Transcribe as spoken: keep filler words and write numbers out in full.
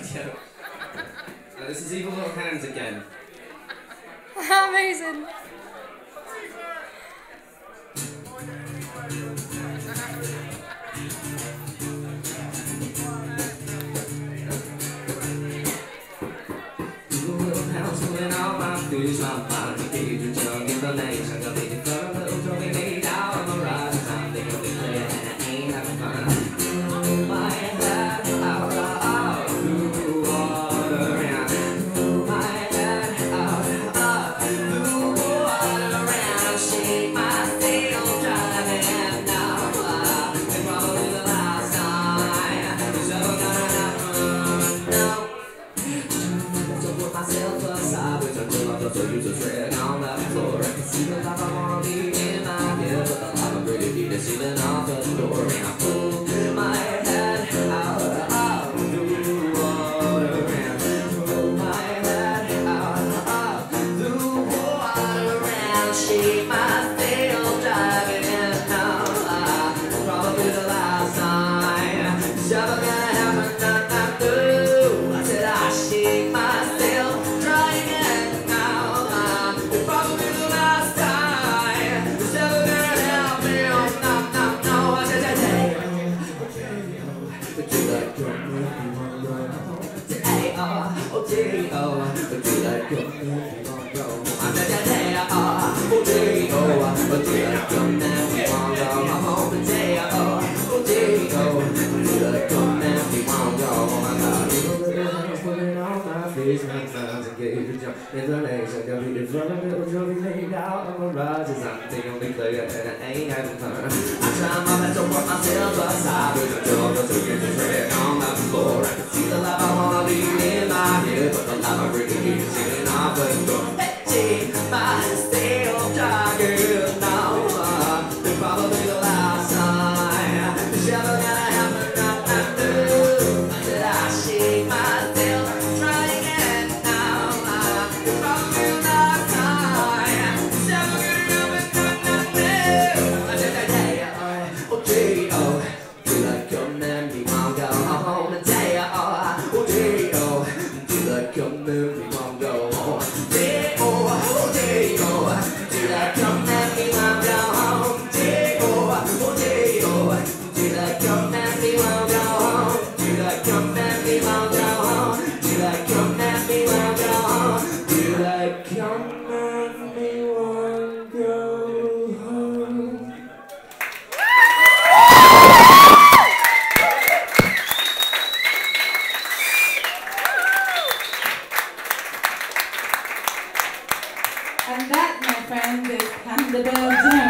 video. Uh, this is Evil Little Hands again. Amazing. Evil little hands pulling out my fish, my mind, the cage, your tongue in the nation. I'm waiting for a little drawing made out on the rise. I'm thinking of it, and I ain't having fun. My head out, out, through water, and through my head out, out, through water, and I shake my sail, driving now. It's probably the last time it's ever gonna happen. No. So put myself aside, which until I'm so used to treading on that floor. I can see the life I wanna be in my head, but the life I'm ready to be the ceiling off the door, and I pull my head out, out through water, and pull my head out, out through water, and shake my sail, driving in now. Probably the last time it's ever gonna happen. Not, not, no. I said I shake my sail, driving in now. It's probably the last time it's ever gonna happen. No, no, no. I said that day. But you like come if you wanna go. Day, oh, oh, day, oh. But you like come if you wanna go. I said that day, oh, oh, day, oh. But you like come if you wanna go. I'm home today, oh, oh, day, oh. But you like come if you wanna go. Oh my God, you know that I'm putting on my face, my friends engage with jump in the nation. Got me in front of it, driving laid out on the rises. I'm taking me clear and I ain't having fun. I try my best to work myself aside, but the job doesn't get to tread on the floor. I can see the life I wanna be in my head, but the life I really need is sitting off the door. Hey, my sail jogging now. It's probably the last time it's ever gonna happen. Not, not, no. I said I shake my sail, trying it now. It's probably the last time it's ever gonna happen. Not, not, no. I said that day, oh, day, oh. Do like come and me won't go home today, oh, oh, day, oh. Do like come and me won't go home. Day, oh, oh, day, oh. Do like come and me won't go home. Day, oh, oh, day, oh. Do like come and me won't go home. Do like come and me won't go home. Do like come and me won't go home. Do like come and me won't go home. And that, my friend, is Panda.